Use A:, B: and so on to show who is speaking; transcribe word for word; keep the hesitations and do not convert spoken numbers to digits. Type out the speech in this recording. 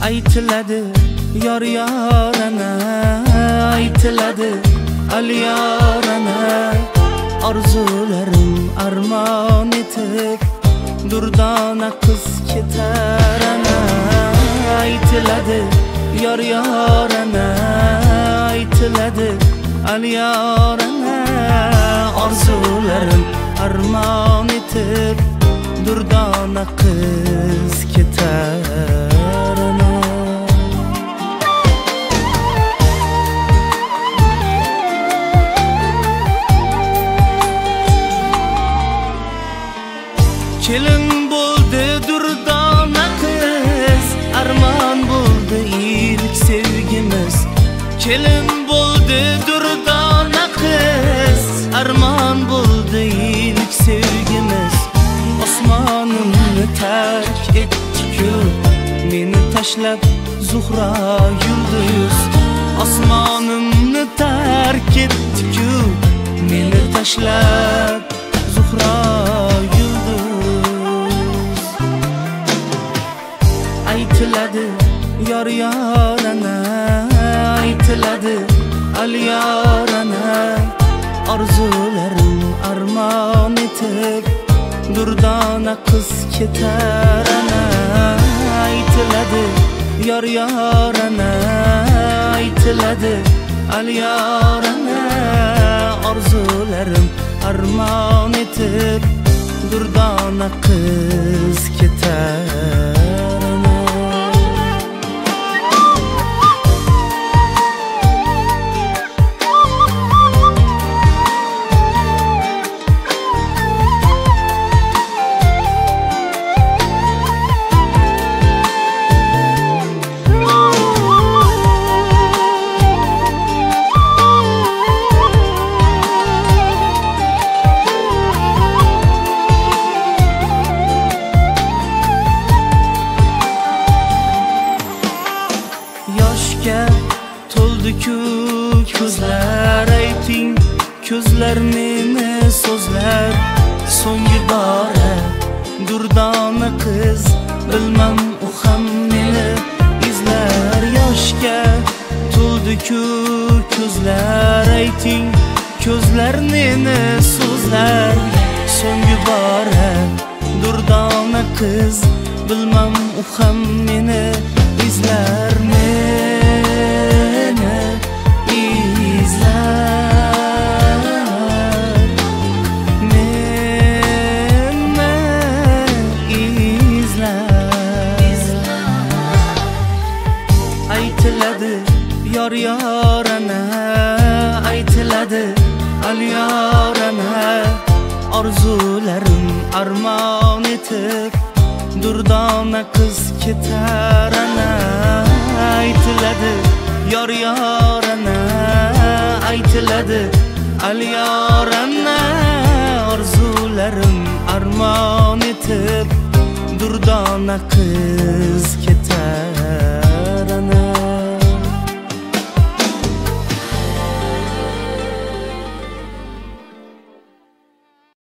A: aytiladi yor yorana, aytiladi al yorana. Orzularim armon etib durdona qiz ketar ana, aytiladi yor yorana, aytiladi al yorana. Orzularim armon etib durdona qiz ketar ana. Kelin bo'ldi durdona qiz, armon bo'ldi ilk sevgimiz. Kelin bo'ldi durdona qiz, armon bo'ldi ilk sevgimiz. Osmonimni tark etdi-ku, meni tashlab Zuhra yulduz. Osmonimni tark etdi-ku, meni tashlab Zuhra yulduz. Aytiladi yor yorana, aytiladi al yorana. Orzularim armon etib durdona qiz ketar ana, aytiladi yor yorana, aytiladi al yorana. Orzularim armon etib durdona qiz ketar ana. Yoshga to'ldi-ku ko'zlar, ayting ko'zlar meni so'zlar. So'nggi bora durdona qiz, bilmam u ham meni izlar. Yoshga to'ldi-ku ko'zlar, ayting ko'zlar meni so'zlar. So'nggi bora durdona qiz, bilmam u ham meni izlar. Meni izlar, meni izlar. Aytiladi yor yorana, aytiladi al yorana. Orzularim armon etib durdona qiz ketar ana, aytiladi yor yorana, aytiladi al yorana. Orzularim armon etib durdona qiz ketar.